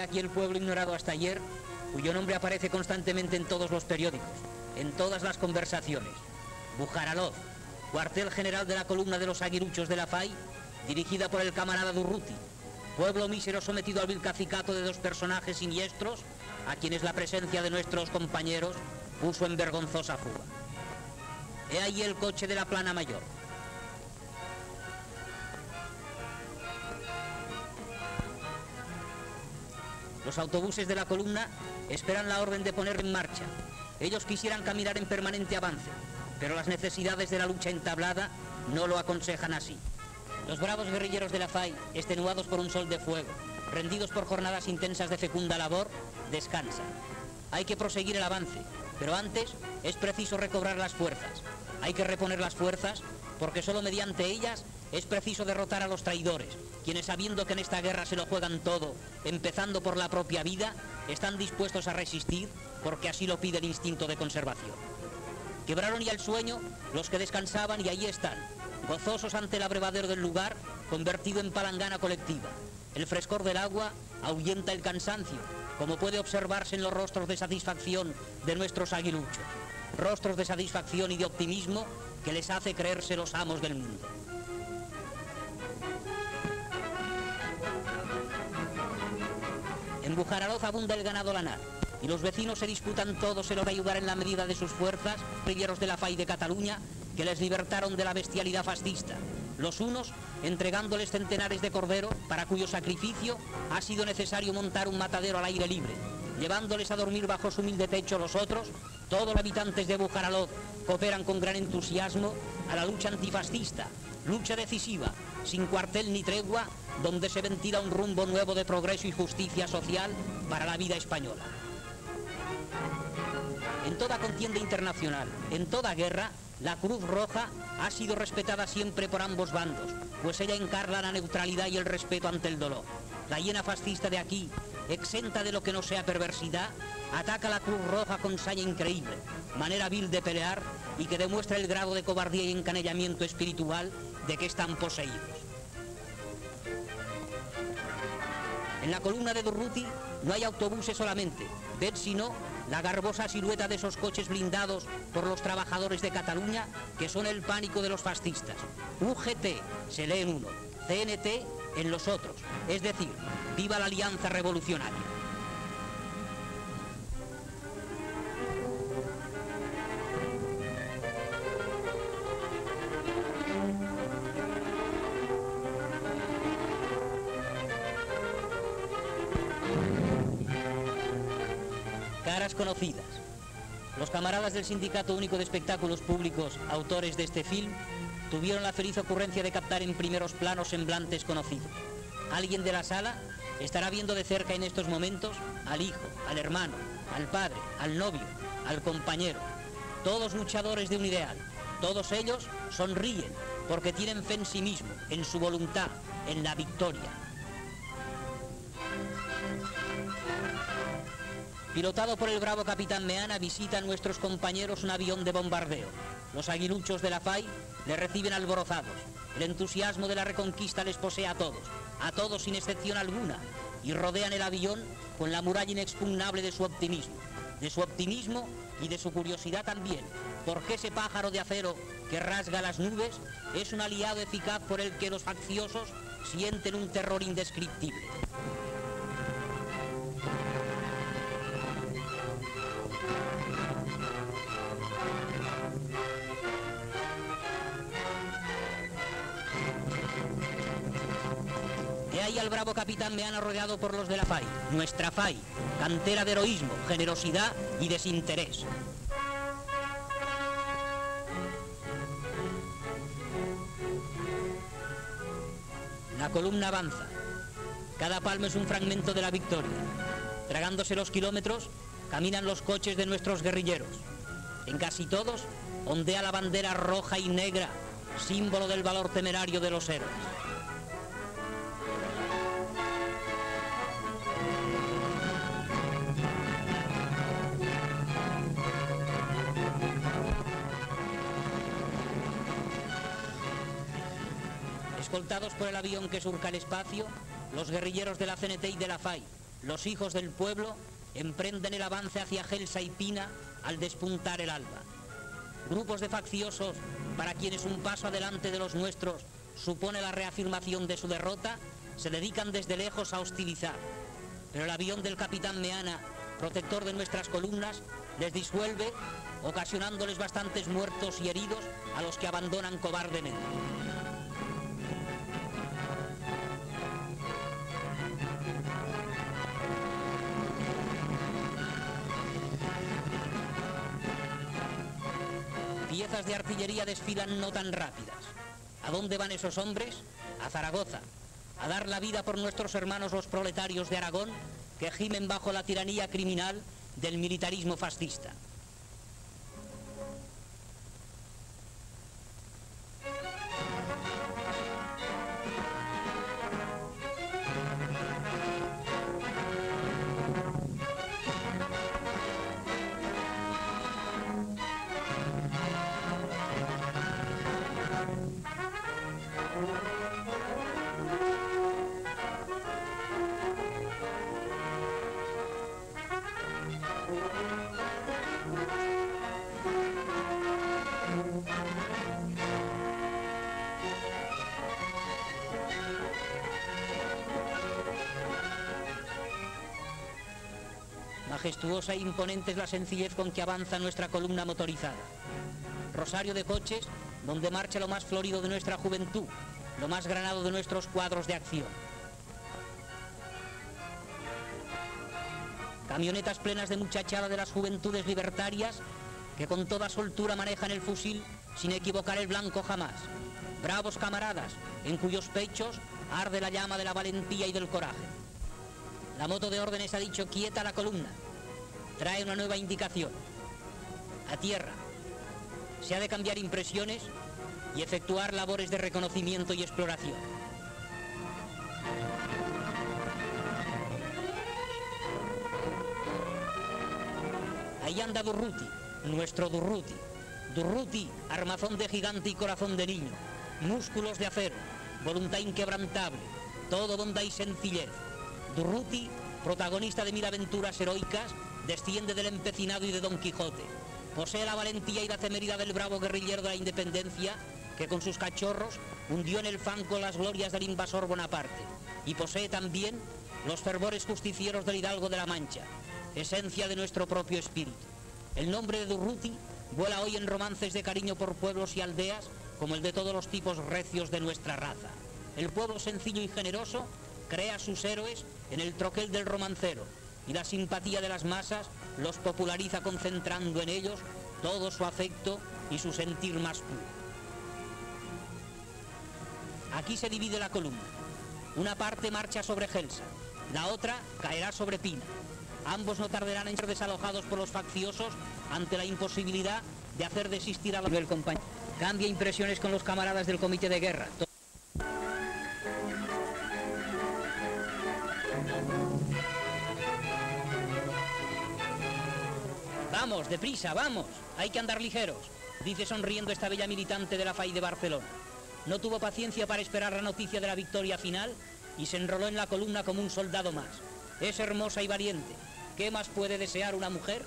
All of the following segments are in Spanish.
aquí el pueblo ignorado hasta ayer, cuyo nombre aparece constantemente en todos los periódicos, en todas las conversaciones. Bujaraloz, cuartel general de la columna de los aguiluchos de la FAI, dirigida por el camarada Durruti, pueblo mísero sometido al vil cacicato de dos personajes siniestros, a quienes la presencia de nuestros compañeros puso en vergonzosa fuga. He ahí el coche de la plana mayor. Los autobuses de la columna esperan la orden de poner en marcha. Ellos quisieran caminar en permanente avance, pero las necesidades de la lucha entablada no lo aconsejan así. Los bravos guerrilleros de la FAI, extenuados por un sol de fuego, rendidos por jornadas intensas de fecunda labor, descansan. Hay que proseguir el avance, pero antes es preciso recobrar las fuerzas. Hay que reponer las fuerzas, porque solo mediante ellas es preciso derrotar a los traidores, quienes sabiendo que en esta guerra se lo juegan todo, empezando por la propia vida, están dispuestos a resistir, porque así lo pide el instinto de conservación. Quebraron ya el sueño los que descansaban y ahí están, gozosos ante el abrevadero del lugar, convertido en palangana colectiva. El frescor del agua ahuyenta el cansancio, como puede observarse en los rostros de satisfacción de nuestros aguiluchos. Rostros de satisfacción y de optimismo que les hace creerse los amos del mundo. En Bujaraloz abunda el ganado lanar y los vecinos se disputan todos el ayudar en la medida de sus fuerzas, guerrilleros de la FAI de Cataluña, que les libertaron de la bestialidad fascista. Los unos entregándoles centenares de corderos para cuyo sacrificio ha sido necesario montar un matadero al aire libre, llevándoles a dormir bajo su humilde techo. Los otros, todos los habitantes de Bujaraloz, cooperan con gran entusiasmo a la lucha antifascista, lucha decisiva, sin cuartel ni tregua, donde se ventila un rumbo nuevo de progreso y justicia social para la vida española. En toda contienda internacional, en toda guerra, la Cruz Roja ha sido respetada siempre por ambos bandos, pues ella encarna la neutralidad y el respeto ante el dolor. La hiena fascista de aquí, exenta de lo que no sea perversidad, ataca a la Cruz Roja con saña increíble, manera vil de pelear y que demuestra el grado de cobardía y encanellamiento espiritual de que están poseídos. En la columna de Durruti no hay autobuses solamente, ved sino la garbosa silueta de esos coches blindados por los trabajadores de Cataluña que son el pánico de los fascistas. UGT se lee en uno, CNT en los otros, es decir, viva la alianza revolucionaria. Caras conocidas. Los camaradas del Sindicato Único de Espectáculos Públicos, autores de este film, tuvieron la feliz ocurrencia de captar en primeros planos semblantes conocidos. Alguien de la sala estará viendo de cerca en estos momentos al hijo, al hermano, al padre, al novio, al compañero. Todos luchadores de un ideal. Todos ellos sonríen porque tienen fe en sí mismo, en su voluntad, en la victoria. Pilotado por el bravo capitán Meana, visitan nuestros compañeros un avión de bombardeo. Los aguiluchos de la FAI le reciben alborozados. El entusiasmo de la reconquista les posee a todos sin excepción alguna, y rodean el avión con la muralla inexpugnable de su optimismo y de su curiosidad también, porque ese pájaro de acero que rasga las nubes es un aliado eficaz por el que los facciosos sienten un terror indescriptible. He ahí al bravo capitán Meana rodeado por los de la FAI, nuestra FAI, cantera de heroísmo, generosidad y desinterés. La columna avanza. Cada palmo es un fragmento de la victoria. Tragándose los kilómetros, caminan los coches de nuestros guerrilleros. En casi todos ondea la bandera roja y negra, símbolo del valor temerario de los héroes. Escoltados por el avión que surca el espacio, los guerrilleros de la CNT y de la FAI, los hijos del pueblo emprenden el avance hacia Gelsa y Pina al despuntar el alba. Grupos de facciosos, para quienes un paso adelante de los nuestros supone la reafirmación de su derrota, se dedican desde lejos a hostilizar. Pero el avión del capitán Meana, protector de nuestras columnas, les disuelve, ocasionándoles bastantes muertos y heridos a los que abandonan cobardemente. Piezas de artillería desfilan no tan rápidas. ¿A dónde van esos hombres? A Zaragoza, a dar la vida por nuestros hermanos los proletarios de Aragón, que gimen bajo la tiranía criminal del militarismo fascista. Majestuosa e imponente es la sencillez con que avanza nuestra columna motorizada. Rosario de coches, donde marcha lo más florido de nuestra juventud, lo más granado de nuestros cuadros de acción. Camionetas plenas de muchachada de las juventudes libertarias, que con toda soltura manejan el fusil sin equivocar el blanco jamás. Bravos camaradas, en cuyos pechos arde la llama de la valentía y del coraje. La moto de órdenes ha dicho quieta la columna. Trae una nueva indicación. A tierra. Se ha de cambiar impresiones y efectuar labores de reconocimiento y exploración. Ahí anda Durruti, nuestro Durruti. Durruti, armazón de gigante y corazón de niño. Músculos de acero, voluntad inquebrantable, todo bondad y sencillez. Durruti, protagonista de 1000 aventuras heroicas, desciende del empecinado y de Don Quijote. Posee la valentía y la temeridad del bravo guerrillero de la independencia, que con sus cachorros hundió en el fango las glorias del invasor Bonaparte. Y posee también los fervores justicieros del hidalgo de la Mancha, esencia de nuestro propio espíritu. El nombre de Durruti vuela hoy en romances de cariño por pueblos y aldeas, como el de todos los tipos recios de nuestra raza. El pueblo sencillo y generoso crea sus héroes en el troquel del romancero, y la simpatía de las masas los populariza concentrando en ellos todo su afecto y su sentir más puro. Aquí se divide la columna. Una parte marcha sobre Gelsa, la otra caerá sobre Pina. Ambos no tardarán en ser desalojados por los facciosos ante la imposibilidad de hacer desistir a el compañero. Cambia impresiones con los camaradas del comité de guerra. Vamos, deprisa, vamos, hay que andar ligeros, dice sonriendo esta bella militante de la FAI de Barcelona. No tuvo paciencia para esperar la noticia de la victoria final y se enroló en la columna como un soldado más. Es hermosa y valiente. ¿Qué más puede desear una mujer?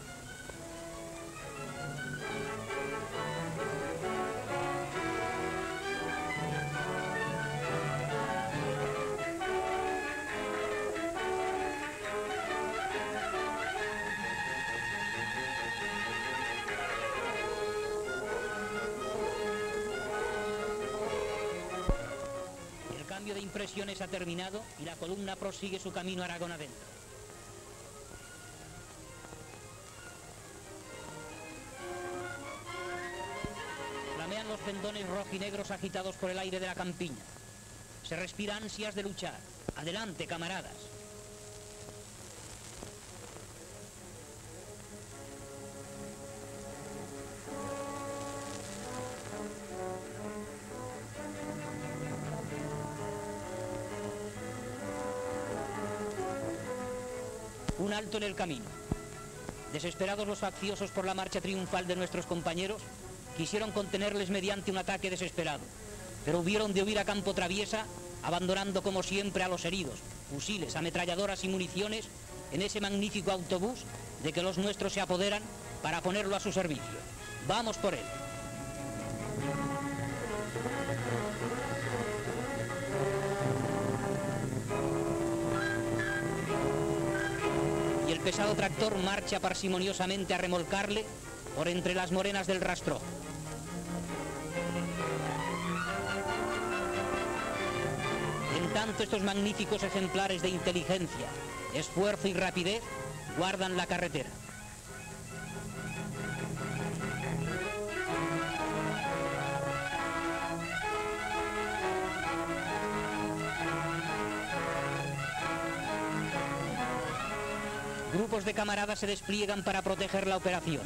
El cambio de impresiones ha terminado y la columna prosigue su camino a Aragón adentro. Flamean los pendones rojinegros agitados por el aire de la campiña. Se respira ansias de luchar. Adelante, camaradas. Un alto en el camino. Desesperados los facciosos por la marcha triunfal de nuestros compañeros, quisieron contenerles mediante un ataque desesperado, pero hubieron de huir a campo traviesa, abandonando como siempre a los heridos, fusiles, ametralladoras y municiones en ese magnífico autobús de que los nuestros se apoderan para ponerlo a su servicio. Vamos por él. Y el pesado tractor marcha parsimoniosamente a remolcarle por entre las morenas del rastrojo. En tanto, estos magníficos ejemplares de inteligencia, esfuerzo y rapidez guardan la carretera. Grupos de camaradas se despliegan para proteger la operación.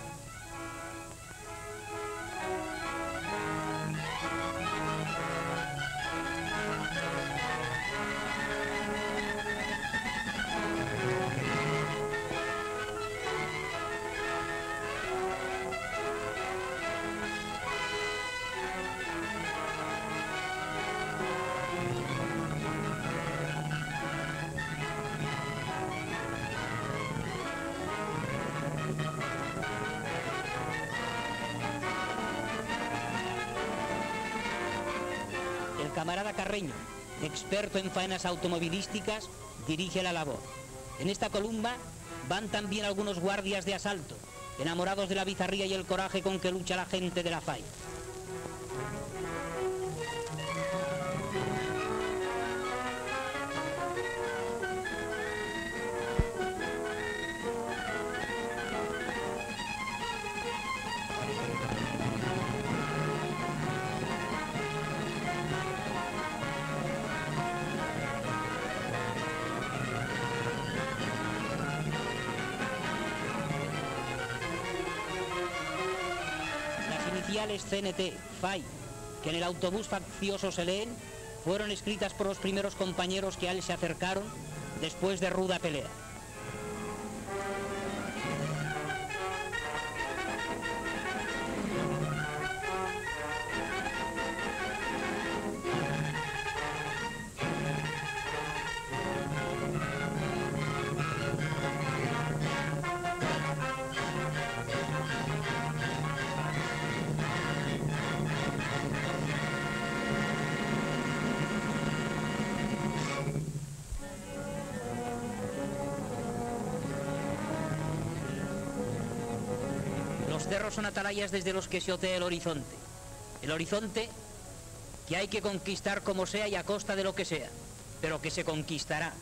El camarada Carreño, experto en faenas automovilísticas, dirige la labor. En esta columna van también algunos guardias de asalto, enamorados de la bizarría y el coraje con que lucha la gente de la FAI. Iniciales CNT, FAI, que en el autobús faccioso se leen, fueron escritas por los primeros compañeros que a él se acercaron después de ruda pelea. Los cerros son atalayas desde los que se otea el horizonte. El horizonte que hay que conquistar como sea y a costa de lo que sea, pero que se conquistará.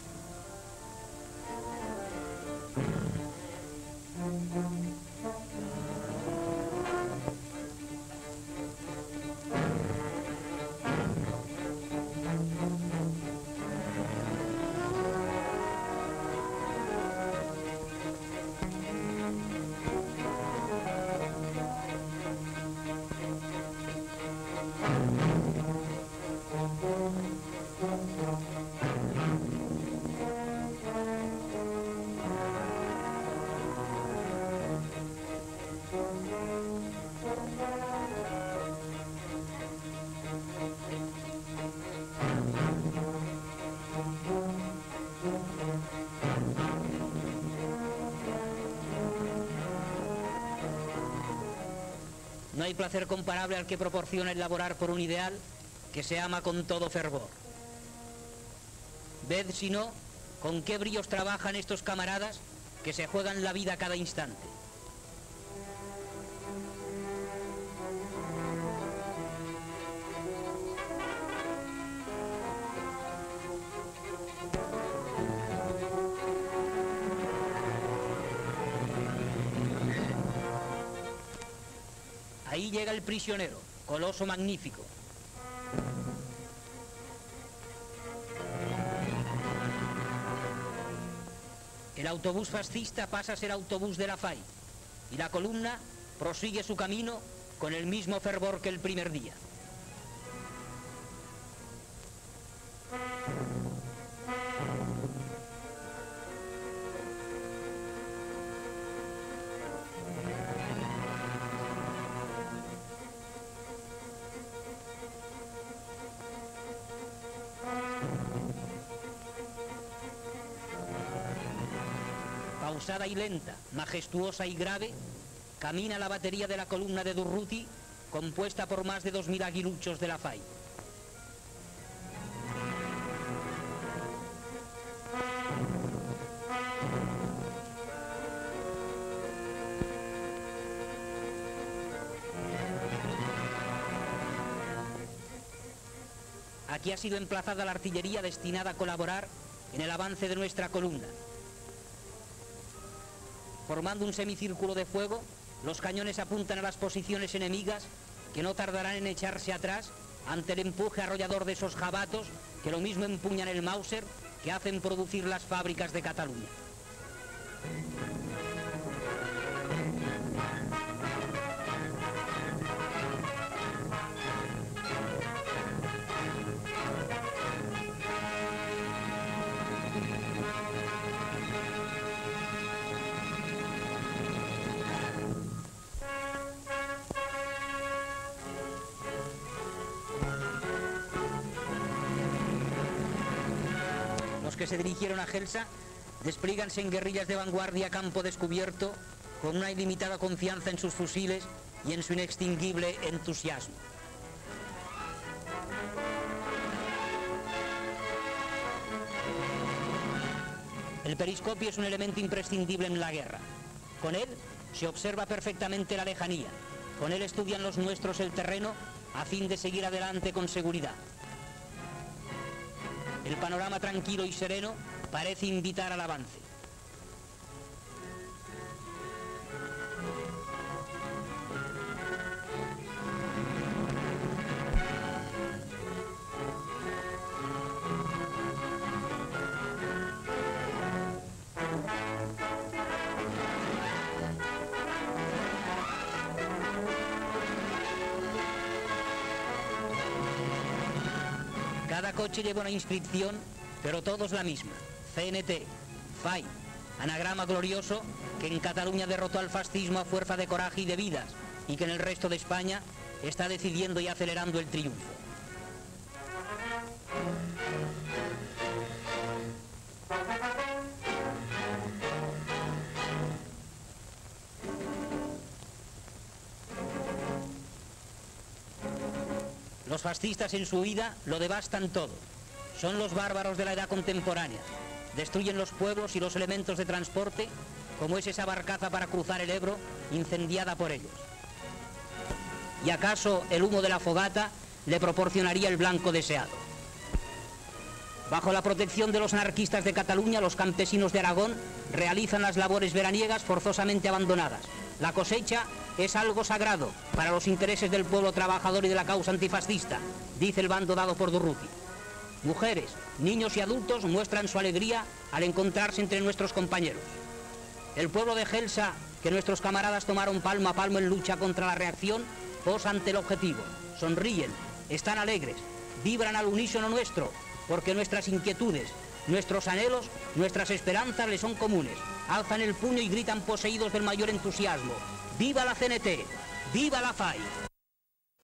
No hay placer comparable al que proporciona el laborar por un ideal que se ama con todo fervor. Ved, si no, con qué bríos trabajan estos camaradas que se juegan la vida a cada instante. Ahí llega el prisionero, coloso magnífico. El autobús fascista pasa a ser autobús de la FAI y la columna prosigue su camino con el mismo fervor que el primer día. Pausada y lenta, majestuosa y grave, camina la batería de la columna de Durruti, compuesta por más de 2000 aguiluchos de la FAI. Aquí ha sido emplazada la artillería destinada a colaborar en el avance de nuestra columna. Formando un semicírculo de fuego, los cañones apuntan a las posiciones enemigas, que no tardarán en echarse atrás ante el empuje arrollador de esos jabatos que lo mismo empuñan el Mauser que hacen producir las fábricas de Cataluña. Los que se dirigieron a Gelsa desplieganse en guerrillas de vanguardia a campo descubierto con una ilimitada confianza en sus fusiles y en su inextinguible entusiasmo. El periscopio es un elemento imprescindible en la guerra. Con él se observa perfectamente la lejanía. Con él estudian los nuestros el terreno a fin de seguir adelante con seguridad. El panorama tranquilo y sereno parece invitar al avance. Cada coche lleva una inscripción, pero todos la misma: CNT, FAI, anagrama glorioso que en Cataluña derrotó al fascismo a fuerza de coraje y de vidas, y que en el resto de España está decidiendo y acelerando el triunfo. Los fascistas en su huida lo devastan todo. Son los bárbaros de la edad contemporánea. Destruyen los pueblos y los elementos de transporte, como es esa barcaza para cruzar el Ebro, incendiada por ellos. ¿Y acaso el humo de la fogata le proporcionaría el blanco deseado? Bajo la protección de los anarquistas de Cataluña, los campesinos de Aragón realizan las labores veraniegas forzosamente abandonadas. La cosecha es algo sagrado para los intereses del pueblo trabajador y de la causa antifascista, dice el bando dado por Durruti. Mujeres, niños y adultos muestran su alegría al encontrarse entre nuestros compañeros. El pueblo de Gelsa, que nuestros camaradas tomaron palmo a palmo en lucha contra la reacción, posa ante el objetivo, sonríen, están alegres, vibran al unísono nuestro, porque nuestras inquietudes, nuestros anhelos, nuestras esperanzas les son comunes. Alzan el puño y gritan poseídos del mayor entusiasmo: ¡Viva la CNT! ¡Viva la FAI!